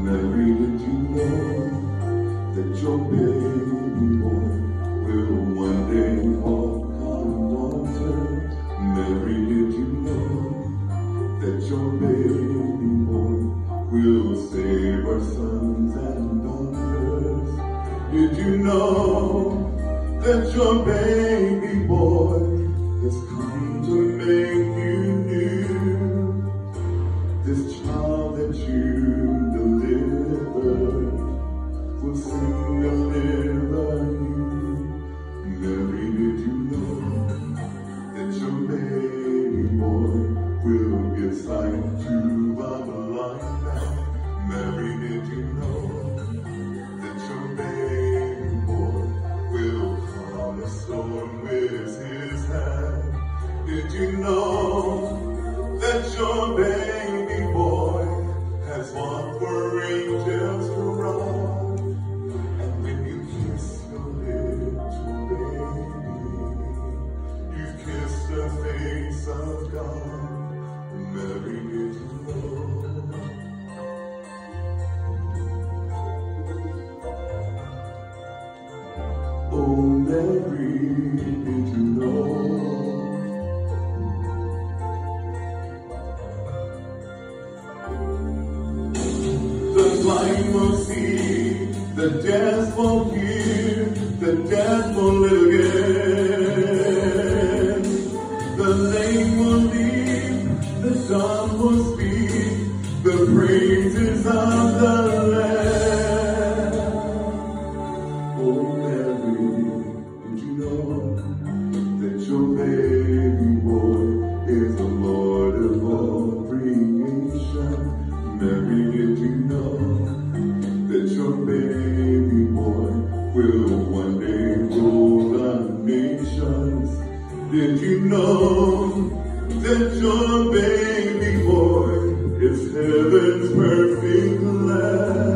Mary, did you know that your baby boy will one day walk on water? Mary, did you know that your baby boy will save our sons and daughters? Did you know that your baby boy has come to make you new? This child that you delivered will sing deliver you. Mary, did you know that your baby boy will give sight to the blind man? Mary, did you know that your baby boy will calm the storm with his hand? Did you know that your baby boy has walked where angels can run? And when you kiss your little baby, you've kissed the face of God. Mary, did you know? Oh, Mary, did you know? The blind will see, the deaf will hear, the deaf will live again. The lame will leap, the dumb will speak, the praises of the Lamb. Oh, Mary, did you know that your baby boy is the Lord of all creation? Mary, did you know that your baby boy will one day rule the nations? Did you know that your baby boy is heaven's perfect Lamb?